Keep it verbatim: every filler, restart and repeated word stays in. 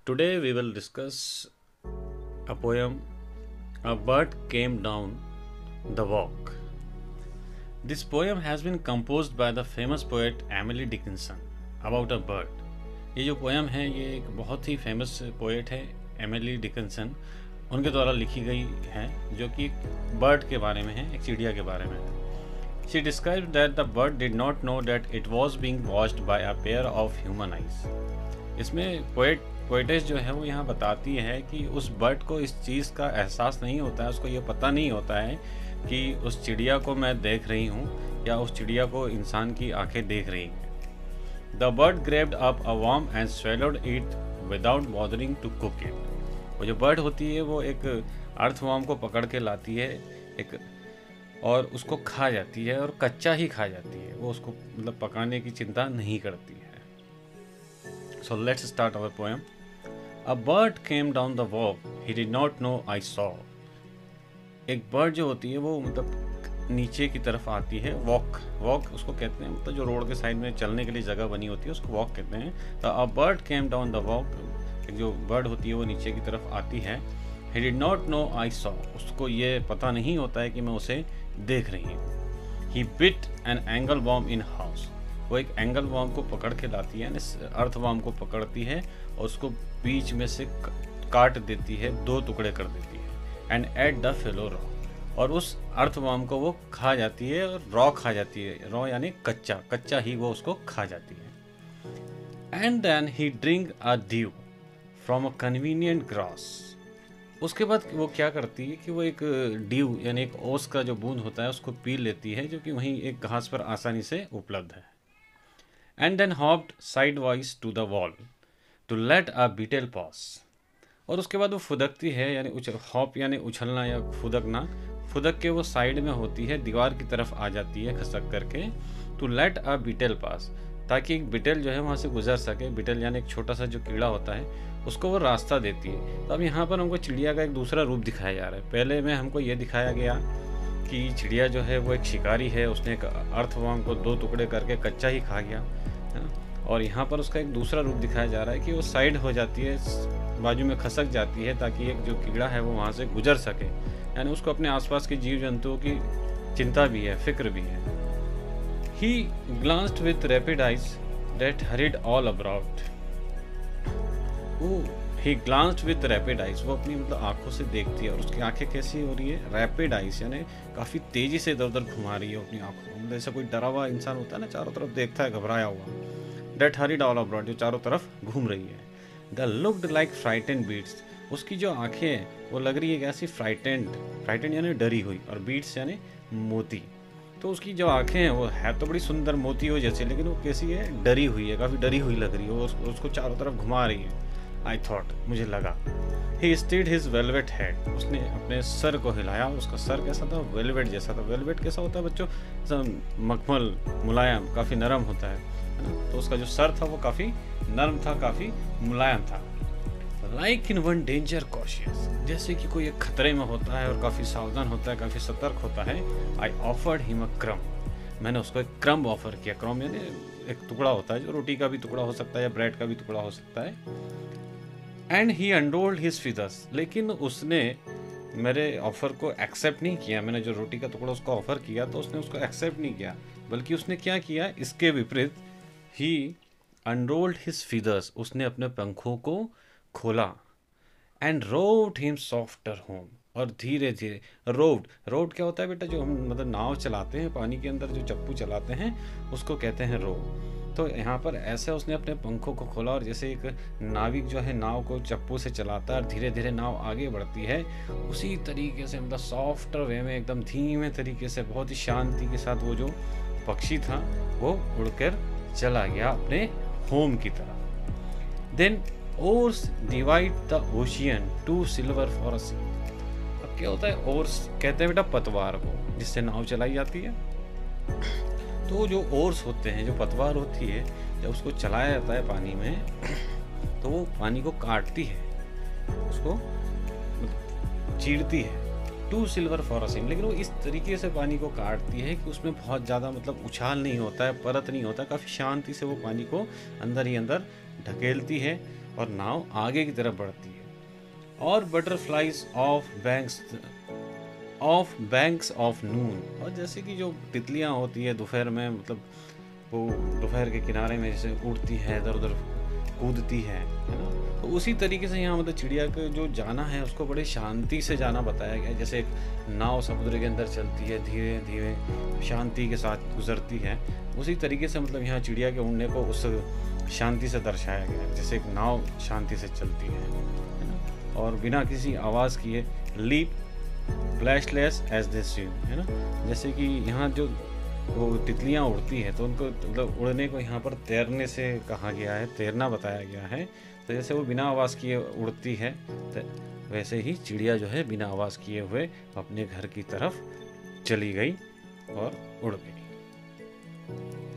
Today we will discuss a poem A Bird Came Down the Walk. This poem has been composed by the famous poet Emily Dickinson about a bird. ये जो poem है ये एक बहुत ही famous poet है Emily Dickinson, उनके द्वारा लिखी गई है, जो कि एक बर्ड के बारे में है, एक चिड़िया के बारे में है. She described that the bird did not know that it was being watched by a pair of human eyes. इसमें पोएट पोएटेस जो है वो यहाँ बताती है कि उस बर्ड को इस चीज़ का एहसास नहीं होता है, उसको ये पता नहीं होता है कि उस चिड़िया को मैं देख रही हूँ या उस चिड़िया को इंसान की आंखें देख रही हैं. The bird grabbed up a worm and swallowed it without bothering to cook it. वो जो बर्ड होती है वो एक अर्थवर्म को पकड़ के लाती है एक और उसको खा जाती है और कच्चा ही खा जाती है, वो उसको मतलब पकाने की चिंता नहीं करती है. So let's start our poem. A bird came down the walk. He did not know I saw. एक बर्ड जो होती है वो मतलब नीचे की तरफ आती है. वॉक वॉक उसको कहते हैं, मतलब जो रोड के साइड में चलने के लिए जगह बनी होती है उसको वॉक कहते हैं. तो a bird came down the walk, एक जो बर्ड होती है वो नीचे की तरफ आती है. He did not know I saw. उसको ये पता नहीं होता है कि मैं उसे देख रही हूँ. He bit an angleworm in house. वो एक एंगल वॉर्म को पकड़ के लाती है, अर्थ वॉर्म को पकड़ती है और उसको बीच में से काट देती है, दो टुकड़े कर देती है. And ate the fellow raw, और उस अर्थ वॉर्म को वो खा जाती है और रॉ खा जाती है. रॉ यानी कच्चा कच्चा ही वो उसको खा जाती है. And then he drink a dew from a convenient grass. उसके बाद वो क्या करती है कि वो एक ड्यू यानी एक ओस का जो बूंद होता है उसको पी लेती है, जो कि वहीं एक घास पर आसानी से उपलब्ध है. And then hopped sidewise to the wall to let a beetle pass. और उसके बाद वो फुदकती है, यानी उछल हॉप यानी उछलना या फुदकना. फुदक के वो साइड में होती है, दीवार की तरफ आ जाती है खसक करके. to let a beetle pass, ताकि एक बिटेल जो है वहाँ से गुजर सके. बिटेल यानी एक छोटा सा जो कीड़ा होता है उसको वो रास्ता देती है. तो अब यहाँ पर हमको चिड़िया का एक दूसरा रूप दिखाया जा रहा है. पहले में हमको ये दिखाया गया कि चिड़िया जो है वो एक शिकारी है, उसने एक अर्थवर्म को दो टुकड़े करके कच्चा ही खा गया है ना. और यहाँ पर उसका एक दूसरा रूप दिखाया जा रहा है कि वो साइड हो जाती है, बाजू में खसक जाती है ताकि एक जो कीड़ा है वो वहाँ से गुजर सके. यानी उसको अपने आसपास के जीव जंतुओं की चिंता भी है, फिक्र भी है. He glanced with rapid eyes that hurried all about. वो He glanced with rapid eyes, वो अपनी मतलब आंखों से देखती है और उसकी आंखें कैसी हो रही है, रैपिड आइज यानी काफ़ी तेज़ी से इधर उधर घुमा रही है अपनी आंखों. मतलब जैसा कोई डरा हुआ इंसान होता है ना, चारों तरफ देखता है घबराया हुआ. That hurried all about, जो चारों तरफ घूम रही है. The looked like frightened beasts. उसकी जो आंखें हैं वो लग रही है कैसी, फ्राइटेंड. फ्राइटेंड यानी डरी हुई और बीट्स यानी मोती. तो उसकी जो आंखें हैं वो है तो बड़ी सुंदर मोती हो जैसी, लेकिन वो कैसी है, डरी हुई है, काफ़ी डरी हुई लग रही है. वो उसको चारों तरफ घुमा रही है. आई थॉट, मुझे लगा. He stirred his velvet head, उसने अपने सर को हिलाया. उसका सर कैसा था, वेलवेट जैसा था. वेलवेट कैसा होता है बच्चों, मखमल, मुलायम, काफ़ी नरम होता है ना. तो उसका जो सर था वो काफ़ी नरम था, काफ़ी मुलायम था. Like in one danger cautious, जैसे कि कोई एक खतरे में होता है और काफ़ी सावधान होता है, काफ़ी सतर्क होता है. आई ऑफर्ड हिम अ क्रम, मैंने उसको एक क्रम्ब ऑफर किया. क्रम्ब यानी एक टुकड़ा होता है, जो रोटी का भी टुकड़ा हो सकता है या ब्रेड का भी टुकड़ा हो सकता है. And he unrolled his feathers, लेकिन उसने मेरे ऑफ़र को एक्सेप्ट नहीं किया. मैंने जो रोटी का टुकड़ा उसको ऑफ़र किया तो उसने उसको एक्सेप्ट नहीं किया, बल्कि उसने क्या किया, इसके विपरीत ही अनरोल्ड हिज फीदर्स, उसने अपने पंखों को खोला. And rowed him softer home, और धीरे धीरे रोव्ड. रोव्ड क्या होता है बेटा, जो हम मतलब नाव चलाते हैं पानी के अंदर, जो चप्पू चलाते हैं उसको कहते हैं रोव. तो यहाँ पर ऐसे उसने अपने पंखों को खोला और जैसे एक नाविक जो है नाव को चप्पू से चलाता है और धीरे धीरे नाव आगे बढ़ती है, उसी तरीके से मतलब सॉफ्टर वे में एकदम धीमे तरीके से बहुत ही शांति के साथ वो जो पक्षी था वो उड़कर चला गया अपने होम की तरफ. Than oars divide the ocean too silver for a sea. अब क्या होता है, ओर्स कहते हैं बेटा पतवार को जिससे नाव चलाई जाती है. तो जो ओर्स होते हैं, जो पतवार होती है, जब उसको चलाया जाता है पानी में तो वो पानी को काटती है, उसको चीरती है. Too silver for a seam, लेकिन वो इस तरीके से पानी को काटती है कि उसमें बहुत ज़्यादा मतलब उछाल नहीं होता है, परत नहीं होता, काफ़ी शांति से वो पानी को अंदर ही अंदर ढकेलती है और नाव आगे की तरफ बढ़ती है। और butterflies off banks off banks of noon, और जैसे कि जो तितलियां होती है दोपहर में, मतलब वो दोपहर के किनारे में जैसे उड़ती है, इधर उधर कूदती है है ना, तो उसी तरीके से यहाँ मतलब चिड़िया का जो जाना है उसको बड़े शांति से जाना बताया गया है। जैसे एक नाव समुद्र के अंदर चलती है, धीरे धीरे शांति के साथ गुजरती है, उसी तरीके से मतलब यहाँ चिड़िया के उड़ने को उस शांति से दर्शाया गया है, जैसे एक नाव शांति से चलती है है ना, और बिना किसी आवाज़ किए leap plashless as they swim, है ना। जैसे कि यहाँ जो वो तितलियाँ उड़ती हैं तो उनको मतलब उड़ने को यहाँ पर तैरने से कहा गया है, तैरना बताया गया है। तो जैसे वो बिना आवाज़ किए उड़ती है, तो वैसे ही चिड़िया जो है बिना आवाज़ किए हुए अपने घर की तरफ चली गई और उड़ गई।